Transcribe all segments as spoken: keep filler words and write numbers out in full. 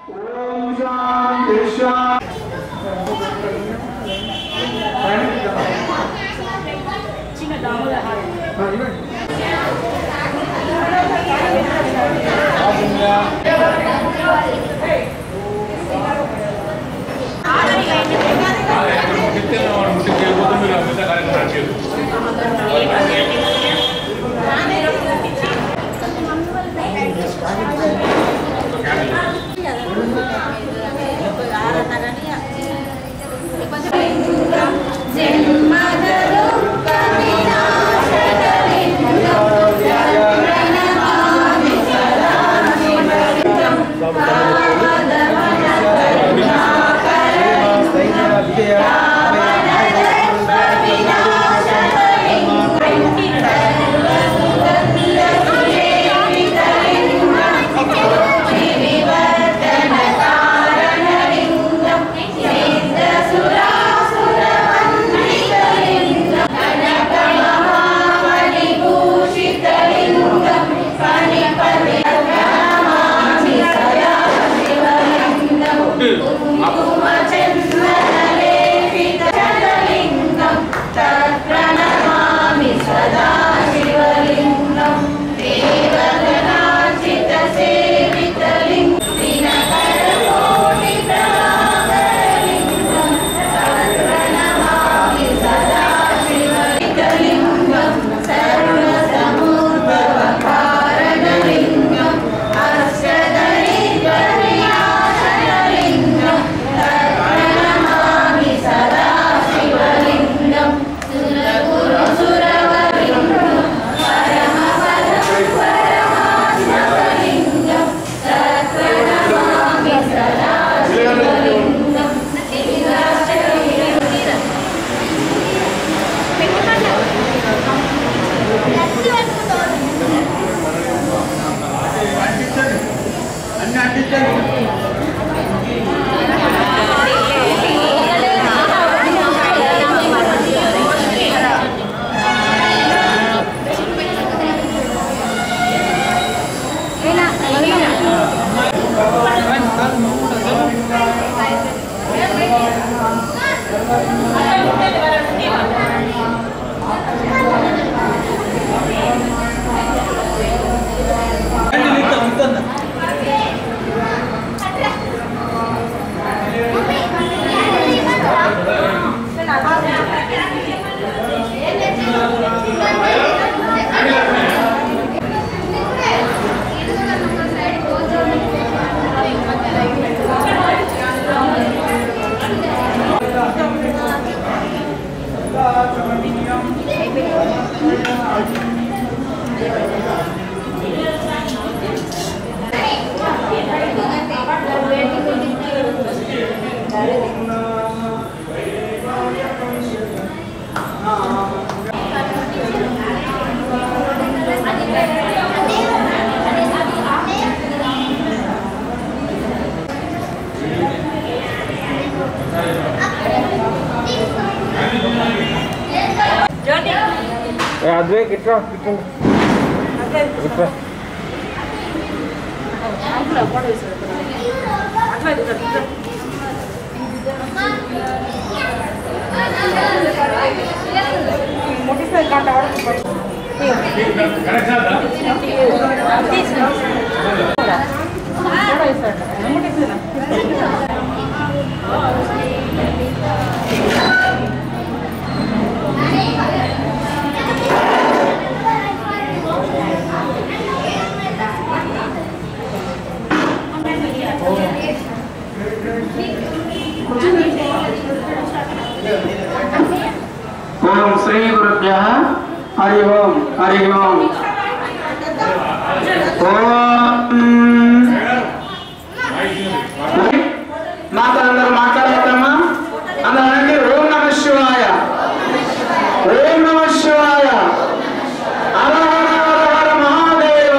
Adwe kita kita. Kita. Apa apa itu? Adwe kita kita. Motif saya kata orang. Iya. Karena ada. Apa itu? Motif itu. Om Sri Gurubhya Hari Om Hari Om Om Mata andar మాట్లాడతామా అందరండి ఓం నమః శివాయ ఓం నమః శివాయ హర హర హర మహాదేవ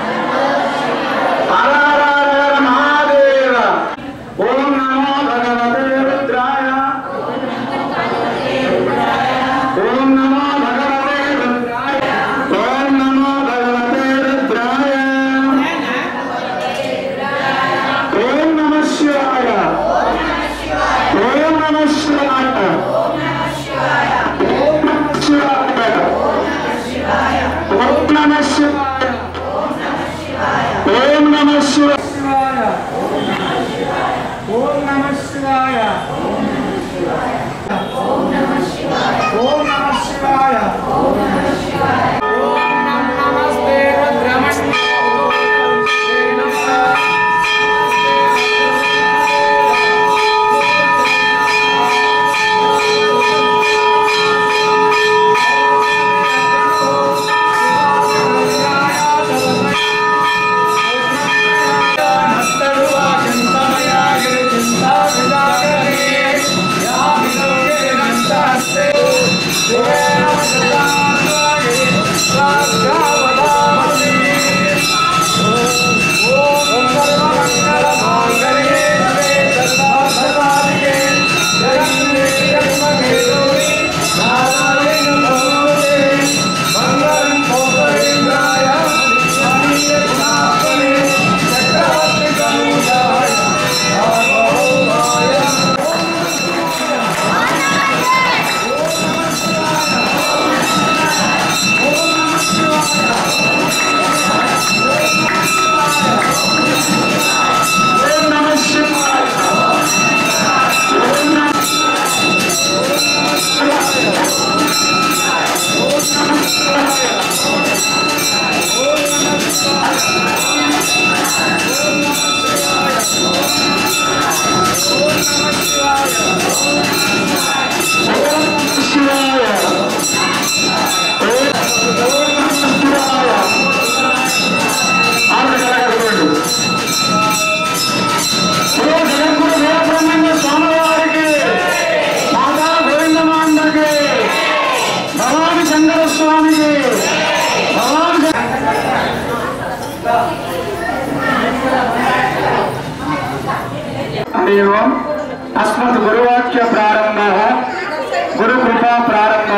హర హర హర మహాదేవ ఓం నమో భగవతే రుద్రాయ ఓం నమో భగవతే రుద్రాయ ఓం నమో భగవతే రుద్రాయ శివాయ ఓం నమః శివాయ ఓం నమః శివాయ ఓం నమః శివాయ ఓం నమః శివాయ ఓం నమస్తే రుద్రమణి एवं अस्मत् गुरुवाक्य प्रारंभ गुरु कृपा प्रारंभ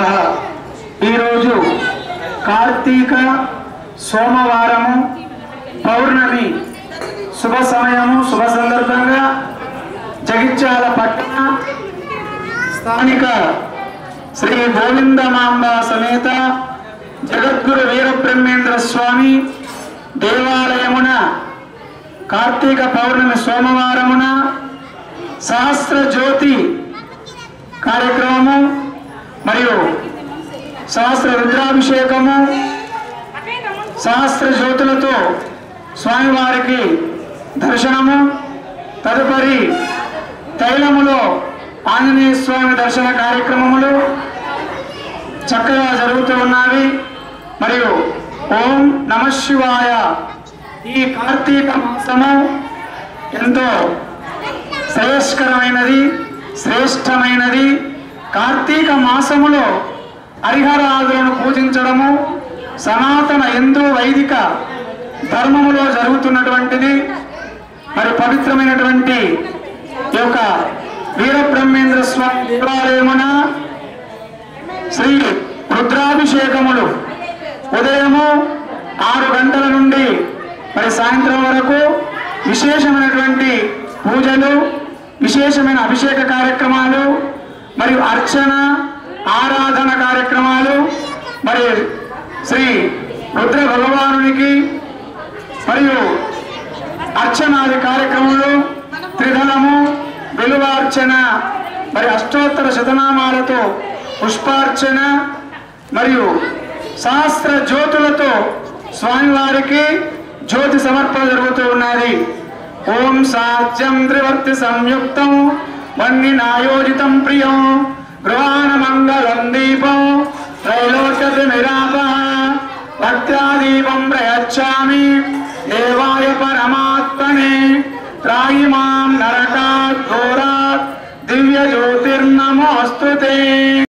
कार्तीक सोमवारमु पौर्णमी शुभ समयमु शुभ संदर्भंगा जगित्याल पट्टण स्थानिक श्री गोविंदमांबा समेत जगद्गुरु वीरब्रह्मेंद्र स्वामी देवालयमुन कार्तीक पौर्णमी सोमवारमुन सहस्र ज्योति कार्यक्रमము మరియు सहस्र रुद्राभिषेकము सहस्र జ్యోతులతో స్వామివారికి దర్శనము తదుపరి తైలములో ఆంజనేయ స్వామి దర్శన కార్యక్రమములు చక్కగా జరుగుతూ ఉన్నవి మరియు ఓం నమః శివాయ ఈ కార్తీక మాసము ఎంతో శ్రేయస్కరమైనది శ్రేష్టమైనది కార్తీక మాసములో హరిహరాదులను పూజించడము సనాతన హిందూ వైదిక ధర్మములో జరుగుతున్నటువంటిది మరి పవిత్రమైనటువంటి ఈ యొక్క వీరబ్రహ్మేంద్ర స్వామి దేవాలయమున శ్రీ రుద్రాభిషేకములు ఉదయము ఆరు గంటల నుండి మరి సాయంత్రం వరకు విశేషమైనటువంటి పూజలు విశేషమైన అభిషేక కార్యక్రమాలు మరియు అర్చన ఆరాధన కార్యక్రమాలు మరి శ్రీ రుద్ర భగవానునికి మరియు అర్చనాది కార్యక్రమాలు త్రిదళము విలువార్చన మరి అష్టోత్తర శతనామాలతో పుష్పార్చన మరియు సహస్ర జ్యోతులతో స్వామివారికి జ్యోతి సమర్పణ జరుగుతూ ఉన్నది ఓం సాధ్యం త్రివర్తి సంయుక్తం వన్ని నాయోజితం ప్రియం గృహాన మంగళం దీపం త్రైలోక్యతి నిరాప భక్త్యాదీపం ప్రయచ్చామి దేవాయ పరమాత్మనే త్రాయి మాం నరకాత్ ఘోరాత్ దివ్య జ్యోతిర్నమోస్తుతే।